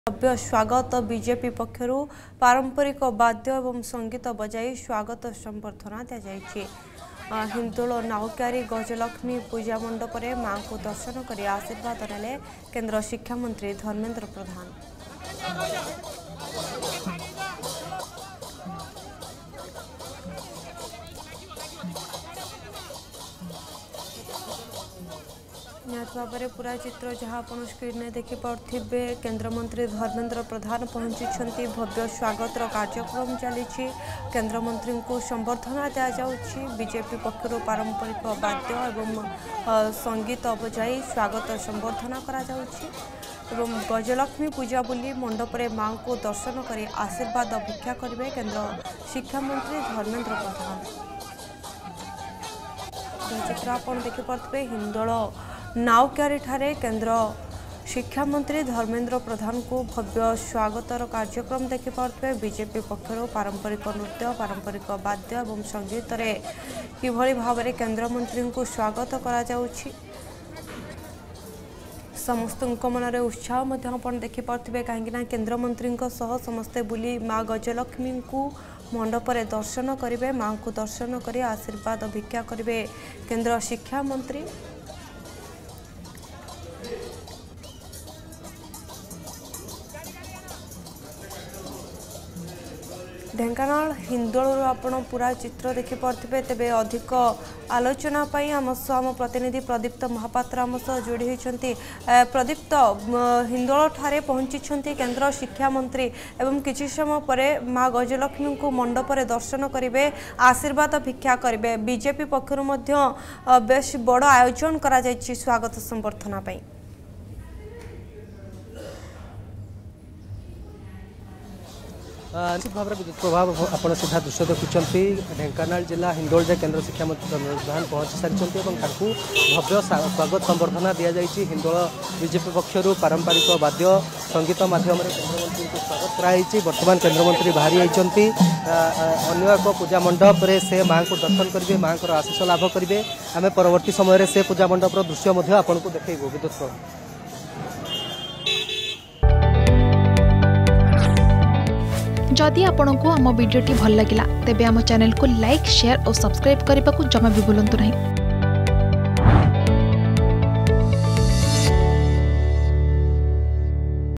भव्य स्वागत बीजेपी पक्षर पारंपरिक वाद्य एवं संगीत बजाई स्वागत संबर्धना दी जाइए। हिंदोल नाउक्यारी गजलक्ष्मी पूजा मंडप में मां को दर्शन कर आशीर्वाद नेले केंद्र शिक्षा मंत्री धर्मेंद्र प्रधान। भाव में पूरा चित्र जहाँ आपण स्क्रीन में देखिपे केन्द्रमंत्री धर्मेंद्र प्रधान पहुंची भव्य स्वागत कार्यक्रम चली केन्द्रमंत्री को संबर्धना दी जाऊँगी। बीजेपी पक्षर पारंपरिक वाद्य एवं संगीत बजाई स्वागत संबर्धना करा एवं गजलक्ष्मी पूजा बुली मंडप में मां को दर्शन कर आशीर्वाद भिक्षा करेंगे केंद्र शिक्षा मंत्री धर्मेंद्र प्रधान। चित्र आपण देखिपे हिंदोल नाउक्यारी ठारे केंद्र शिक्षा मंत्री धर्मेंद्र प्रधान को भव्य स्वागतर कार्यक्रम देखिपे बीजेपी पक्षर पारंपरिक नृत्य पारंपरिक वाद्य एवं संगीत किभली भाव में केंद्र मंत्री को स्वागत करा जाउछि। समस्त मन उत्साह देखिपे कहीं केंद्र मंत्री समस्ते बुली माँ गजलक्ष्मी को मंडप में दर्शन करेंगे। मां को दर्शन कर आशीर्वाद भिक्षा करेंगे केंद्र शिक्षा मंत्री। ढेंकानाल हिंदोल आपण पूरा चित्र देखिपे तेबे अधिक आलोचना आम आम प्रतिनिधि प्रदीप्त महापात्र आम सह जोड़ी होती। प्रदीप्त हिंदोल ठारे पहुंची केंद्र शिक्षा मंत्री एवं किछि समय पर माँ गजलक्ष्मी को मंडप में दर्शन करेंगे आशीर्वाद भिक्षा करेंगे। बीजेपी पक्षर बेश बड़ आयोजन करा जायछि स्वागत संबर्धना पाई। निश्चित भाव में विद्युत प्रभाव आपड़ सीधा दृश्य देखुं। ढेंकानाल जिला हिंदोल केंद्र शिक्षा मंत्री धर्मेंद्र प्रधान पहुंची सारी भव्य स्वागत संबर्धना दि जाइए। हिंदोल बीजेपी पक्षर पारंपरिक वाद्य संगीत माध्यम केन्द्रमंत्री को स्वागत कराई। बर्तमान केन्द्रमंत्री बाहरी आइंती अन्य एक पूजा मंडप में से मां को दर्शन करेंगे मां को आशीष लाभ करेंगे। आम परवर्ती समय से पूजा मंडप दृश्य आपको देखो। विद्युत प्रभाव जदि आपंक आम भिडी भल लगा तेब आम चैनल को लाइक शेयर और सब्सक्राइब करने को जमा भी भूलु नहीं।